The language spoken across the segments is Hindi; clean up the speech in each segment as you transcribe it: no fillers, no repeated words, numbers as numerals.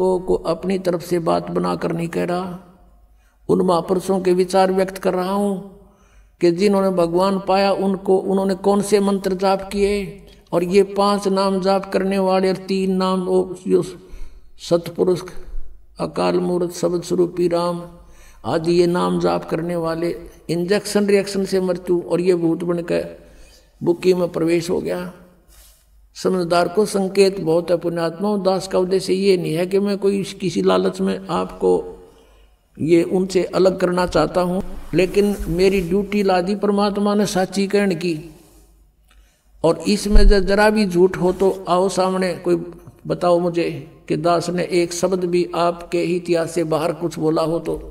आपको को अपनी तरफ से बात बनाकर नहीं कह रहा, उन महापुरुषों के विचार व्यक्त कर रहा हूं कि जिन्होंने भगवान पाया उनको उन्होंने कौन से मंत्र जाप किए, और ये 5 नाम जाप करने वाले और 3 नाम जो सतपुरुष, अकाल मूर्त, शब्द स्वरूपी राम आदि ये नाम जाप करने वाले इंजेक्शन रिएक्शन से मृत्यु और ये भूत बनकर बुक्की में प्रवेश हो गया। समझदार को संकेत बहुत है पुण्यात्मा। दास का उद्देश्य ये नहीं है कि मैं कोई किसी लालच में आपको ये उनसे अलग करना चाहता हूँ, लेकिन मेरी ड्यूटी ला दी परमात्मा ने साची कहने की, और इसमें जरा भी झूठ हो तो आओ सामने कोई बताओ मुझे कि दास ने एक शब्द भी आपके इतिहास से बाहर कुछ बोला हो तो।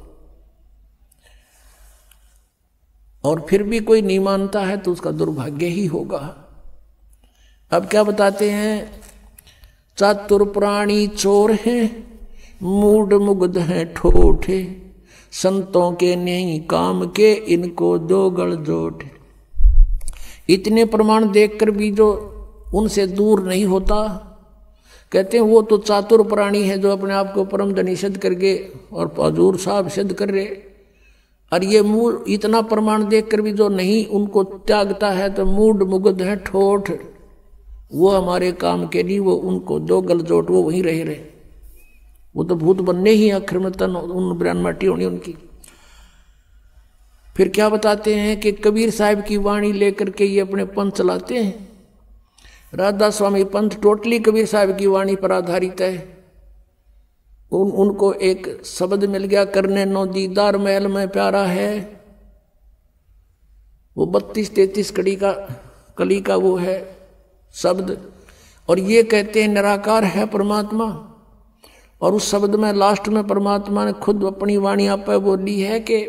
और फिर भी कोई नहीं मानता है तो उसका दुर्भाग्य ही होगा। अब क्या बताते हैं, चातुर प्राणी चोर हैं, मूड मुग्ध हैं ठोठे, संतों के नहीं काम के, इनको दो गल जोट। इतने प्रमाण देखकर भी जो उनसे दूर नहीं होता, कहते हैं वो तो चातुर प्राणी है जो अपने आप को परम धनी सिद्ध करके और हजूर साहब सिद्ध कर रहे, और ये मूल इतना प्रमाण देखकर भी जो नहीं उनको त्यागता है तो मूड मुग्ध है ठोठ, वो हमारे काम के नहीं, वो उनको दो गल जोट, वो वहीं रहे, वो तो भूत बनने ही अखर में तन उन ब्रान माटी होनी उनकी। फिर क्या बताते हैं कि कबीर साहब की वाणी लेकर के ये अपने पंथ चलाते हैं। राधा स्वामी पंथ टोटली कबीर साहब की वाणी पर आधारित है। उनको एक शब्द मिल गया, करने नो दीदार महल में प्यारा है, वो 32-33 कली का वो है शब्द, और ये कहते हैं निराकार है परमात्मा। और उस शब्द में लास्ट में परमात्मा ने खुद अपनी वाणी आप बोली है कि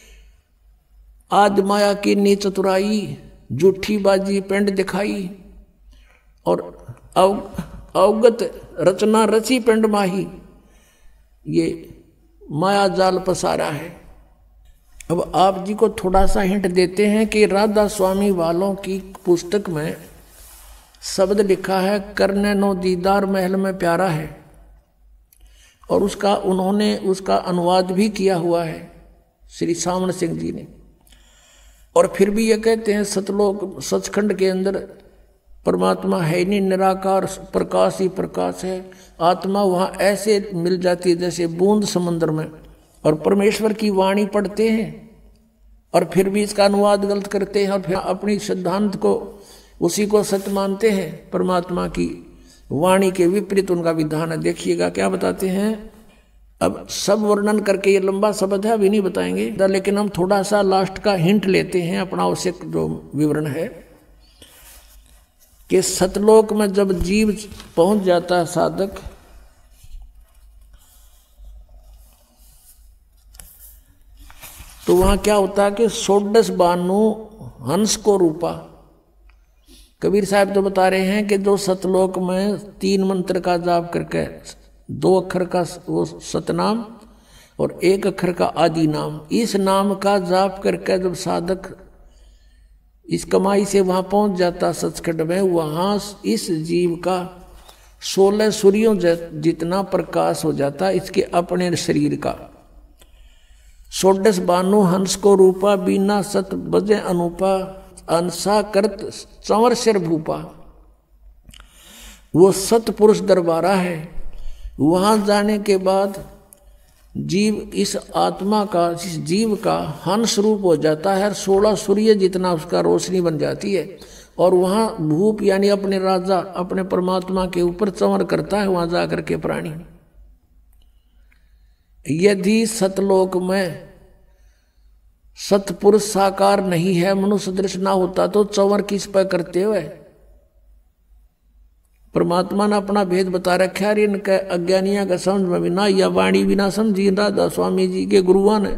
आद माया की नी चतुराई, झूठी बाजी पिंड दिखाई, और अवगत रचना रची पिंड माही, ये माया जाल पसारा है। अब आप जी को थोड़ा सा हिंट देते हैं कि राधा स्वामी वालों की पुस्तक में शब्द लिखा है करने नो दीदार महल में प्यारा है, और उसका उन्होंने उसका अनुवाद भी किया हुआ है श्री सामन सिंह जी ने। और फिर भी ये कहते हैं सतलोक सचखंड के अंदर परमात्मा है नहीं, निराकार प्रकाश ही प्रकाश है। आत्मा वहाँ ऐसे मिल जाती है जैसे बूंद समंदर में, और परमेश्वर की वाणी पढ़ते हैं और फिर भी इसका अनुवाद गलत करते हैं, और फिर अपनी सिद्धांत को उसी को सत्य मानते हैं। परमात्मा की वाणी के विपरीत उनका विधान है। देखिएगा क्या बताते हैं। अब सब वर्णन करके ये लंबा शब्द है, अभी नहीं बताएंगे, लेकिन हम थोड़ा सा लास्ट का हिंट लेते हैं अपना आवश्यक जो विवरण है कि सतलोक में जब जीव पहुंच जाता है साधक, तो वहां क्या होता है कि 16 बानु हंस को रूपा। कबीर साहब तो बता रहे हैं कि जो सतलोक में 3 मंत्र का जाप करके 2 अक्षर का वो सतनाम और 1 अक्षर का आदि नाम, इस नाम का जाप करके जब साधक इस कमाई से वहां पहुंच जाता सचखंड में, वहां इस जीव का 16 सूर्यों जितना प्रकाश हो जाता इसके अपने शरीर का। 16 बानु हंस को रूपा, बीना सत बजे अनुपा, अंसा करत चंवर सिर भूपा। वो सतपुरुष दरबारा है। वहां जाने के बाद जीव इस आत्मा का, इस जीव का हंस रूप हो जाता है, 16 सूर्य जितना उसका रोशनी बन जाती है, और वहां भूप यानी अपने राजा अपने परमात्मा के ऊपर चंवर करता है वहां जाकर के प्राणी। यदि सतलोक में सतपुरुष साकार नहीं है, मनुष्य दृश्य ना होता तो चंवर किस पर करते हुए? परमात्मा ने अपना भेद बता रखा है। इनका अज्ञानिया का समझ में भी ना, या वाणी भी ना समझी राधा स्वामी जी के गुरुआ ने।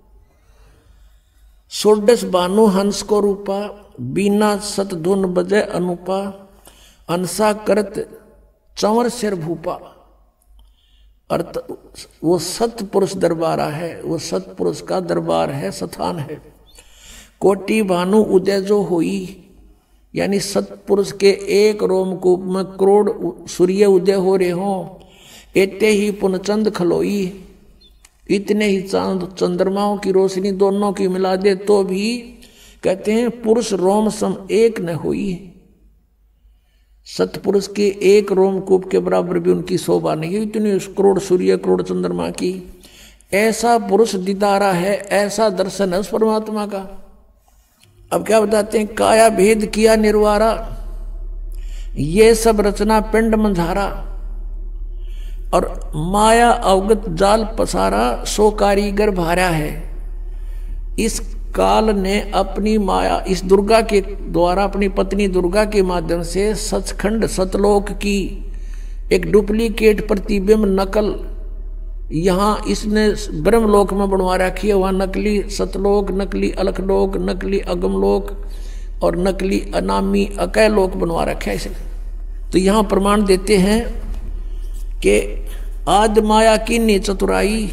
16 बानु हंस को रूपा, बीना सत धुन बजे अनुपा, अंसा करत चंवर सिर भूपा। अर्थ वो सतपुरुष दरबारा है, वो सतपुरुष का दरबार है, स्थान है। कोटि भानु उदय जो हुई, यानी सतपुरुष के एक रोमकूप में करोड़ सूर्य उदय हो रहे हों, एते ही पुनचंद खलोई, इतने ही चांद चंद्रमाओं की रोशनी दोनों की मिला दे तो भी कहते हैं पुरुष रोम सम एक न हुई। सतपुरुष के एक रोमकूप के बराबर भी उनकी शोभा नहीं, इतनी करोड़ सूर्य करोड़ चंद्रमा की ऐसा पुरुष दीदारा है, ऐसा दर्शन है उस परमात्मा का। अब क्या बताते हैं, काया भेद किया निर्वारा, ये सब रचना पिंड मंझारा, और माया अवगत जाल पसारा, सो कारीगर भारा है। इस काल ने अपनी माया इस दुर्गा के द्वारा अपनी पत्नी दुर्गा के माध्यम से सचखंड सतलोक की एक डुप्लीकेट प्रतिबिंब नकल यहाँ इसने ब्रह्मलोक में बनवा रखी है। वहाँ नकली सतलोक, नकली अलखलोक, नकली अगमलोक और नकली अनामी अकय लोक बनवा रखा है इसे। तो यहाँ प्रमाण देते हैं कि आज माया की नी चतुराई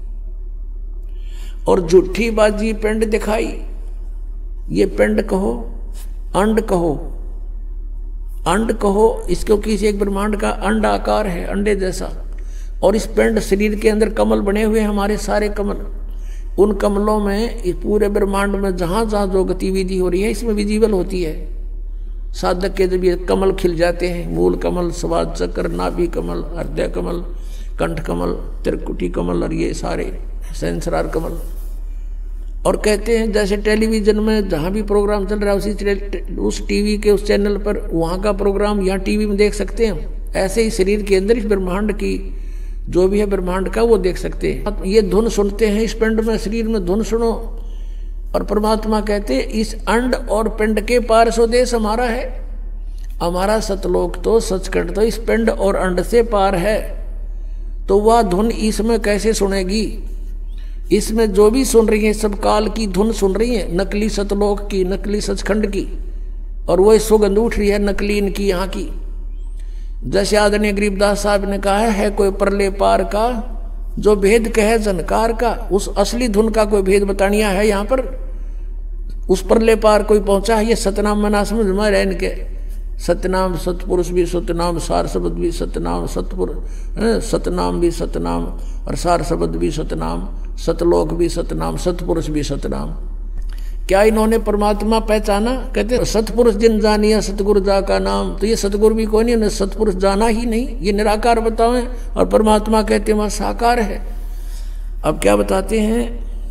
और झूठी बाजी पिंड दिखाई। ये पिंड कहो, अंड कहो, अंड कहो, इसको किसी एक ब्रह्मांड का अंड आकार है, अंडे जैसा। और इस पिंड शरीर के अंदर कमल बने हुए हैं, हमारे सारे कमल। उन कमलों में इस पूरे ब्रह्मांड में जहां जहां जो गतिविधि हो रही है इसमें विजिबल होती है। साधक के जब ये कमल खिल जाते हैं, मूल कमल, स्वाद चक्र, नाभि कमल, हृदय कमल, कंठ कमल, त्रिकुटी कमल और ये सारे सहस्रार कमल। और कहते हैं जैसे टेलीविजन में जहाँ भी प्रोग्राम चल रहा है उस टीवी के उस चैनल पर वहाँ का प्रोग्राम यहाँ टीवी में देख सकते हैं, ऐसे ही शरीर के अंदर इस ब्रह्मांड की जो भी है ब्रह्मांड का वो देख सकते हैं। ये धुन सुनते हैं इस पिंड में, शरीर में धुन सुनो। और परमात्मा कहते इस अंड और पिंड के पार स्वदेश हमारा है। हमारा सतलोक तो सचखंड तो इस पिंड और अंड से पार है, तो वह धुन इसमें कैसे सुनेगी? इसमें जो भी सुन रही है सब काल की धुन सुन रही है, नकली सतलोक की, नकली सचखंड की, और वही सुगंध उठ रही है नकली इनकी यहाँ की। जैसे आदरणीय गरीबदास साहब ने कहा है कोई परले पार का जो भेद कहे जनकार का, उस असली धुन का कोई भेद बतानिया है यहाँ पर। उस परले पार कोई पहुंचा है, ये सतनाम मना समझ में रहे इनके। सतनाम सतपुरुष भी सतनाम, सार शब्द भी सतनाम, सतपुरुष सतनाम भी सतनाम, और सार शब्द भी सतनाम, सतलोक भी सतनाम, सतपुरुष भी सतनाम। क्या इन्होंने परमात्मा पहचाना? कहते सतपुरुष जिन जानिया सतगुरु जा का नाम। तो ये सतगुरु भी कोई नहीं, उन्हें सतपुरुष जाना ही नहीं, ये निराकार बताओ। और परमात्मा कहते हैं वह साकार है। अब क्या बताते हैं,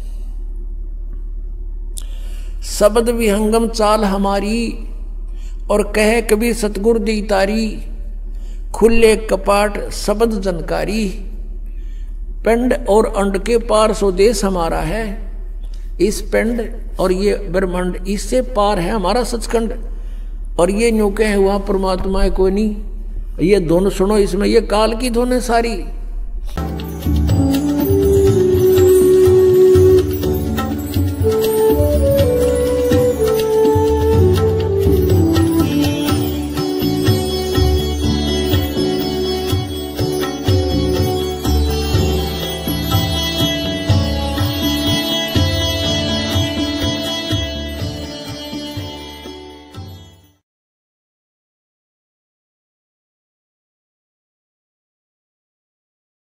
शब्द विहंगम चाल हमारी, और कहे कबीर सतगुरु दी तारी, खुले कपाट शब्द जनकारी। पिंड और अंड के पार स्वदेश हमारा है। इस पिंड और ये ब्रह्मांड इससे पार है हमारा सचखंड। और ये न्यू कहे हुआ परमात्मा है कोई नहीं। ये धुन सुनो, इसमें ये काल की धुन है सारी।